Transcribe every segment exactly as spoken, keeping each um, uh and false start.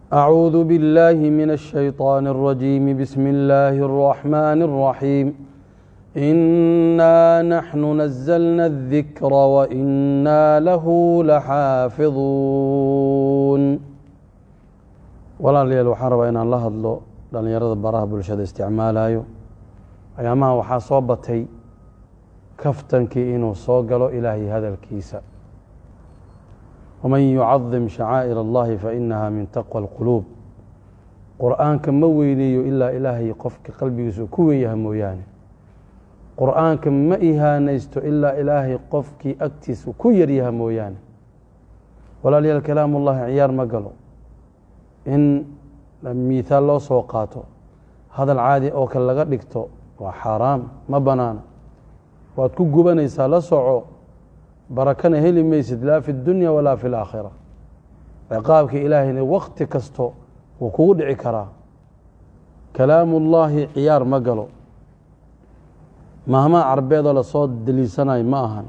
أعوذ بالله من الشيطان الرجيم بسم الله الرحمن الرحيم إنا نحن نزلنا الذكر وإنا له لحافظون walaalyaal waxaan rabaa inaan la hadlo dhalinyarada baraha bulshada isticmaalayo ayaamaha waxaa soo batay kaftankii inuu soo galo ilaahay hadalkiisa waman yucadim shacaa'ir allahi fainaha min taqwa alquluub qur'aanka ma weyneeyo ilaa ilaahay qofka qalbigiisu ku weyn yahay mooyaane qur'aanka ma ihaanaysto ilaa ilaahay qofkii agtiisa ku yaryaha mooyaane walaalyaal kalaamullahi ciyaar ma galo in miihaal loo soo qaato hadal caadi oo kale laga dhigto waa xaaraam ma banaana waad ku gubanaysaa la soco barakana heli maysid laa fi اdunya walaa fi اlaakhira ciqaabka ilaahayna wakti kasto wuu kugu dhici karaa kalaamullaahi ciyaar ma galo mahmaa carbeedoo lasoo daliisanayo ma ahan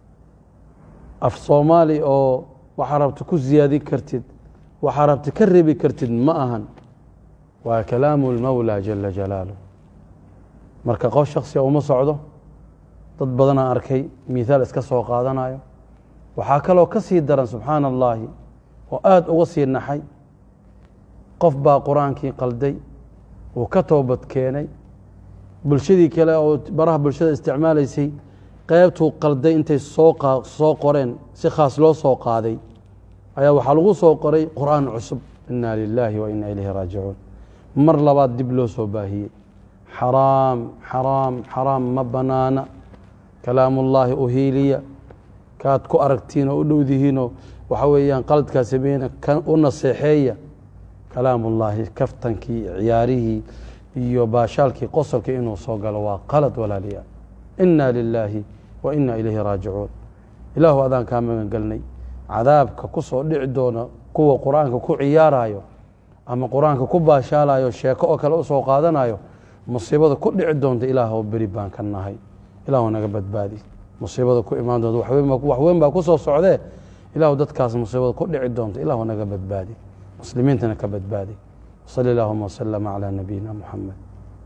af soomaali oo waxaa rabta ku siyaadin kartid waxaa rabta ka rebi kartid ma ahan waa kalaamu اlmawlى jala jalaaluh marka qof shaksiga uma socdo dad badanaa arkay mihaal iska soo qaadanayo waxaa kaloo ka sii daran subxaana اllaahi oo aada uga sii naxay qof baa qur-aankii qalday uu ka toobad keenay bulshadii kale oo baraha bulshada isticmaalaysay qeybtuu qalday intay soo soo qoreen si khaas loo soo qaaday ayaa waxaa lagu soo qoray qur'aan cusub inaa lilaahi wa inaa ilayhi raajicuun mar labaad dib loo soo baahiyey xaraam xaraam xaraam ma banaana kalaamullaahi uhiiliya kaad ku aragtiin oo u dhowdihiinoo waxa weeyaan qaladkaa sameyna u naseexeeya kalaamullaahi kaftankii ciyaarihii iyo baashaalkii qosolka inuu soo galo waa qalad walaaliya inaa lilaahi wa inaa ilayhi raajicuun ilaahu adaan kaa magan gelnay cadaabka ku soo dhici doona kuwa qur-aanka ku ciyaarayo ama qur-aanka ku baashaalayo sheeko oo kale u soo qaadanayo musiibada ku dhici doonta ilaahw beri baan ka nahay ilaahu naga badbaadi musiibada ku imaan doonta wax weyn baa ku soo socdee ilaahu dadkaas musiibada ku dhici doonta ilaahu naga badbaadi muslimiintana ka badbaadi wsali allahuma wasalama calaa nabiyina muxamed